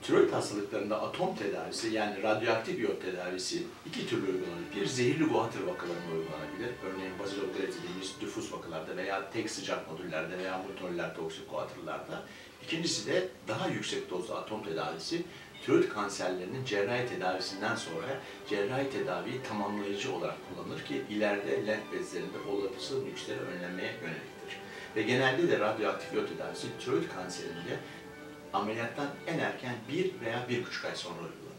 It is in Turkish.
Tiroid hastalıklarında atom tedavisi yani radyoaktif iyot tedavisi iki türlü uygulanır. Bir, zehirli guatr vakalarına uygulanabilir. Örneğin Bacillus thuringiensis dediğimiz difüz vakalarda veya tek sıcak modüllerde veya multinoller toksik guatrlarda. İkincisi de daha yüksek dozlu atom tedavisi. Tiroid kanserlerinin cerrahi tedavisinden sonra cerrahi tedaviyi tamamlayıcı olarak kullanılır ki ileride lenf bezlerinde olası nüksleri önlemeye yöneliktir. Ve genelde de radyoaktif iyot tedavisi tiroid kanserinde ameliyattan en erken 1 veya 1,5 ay sonra uygulanır.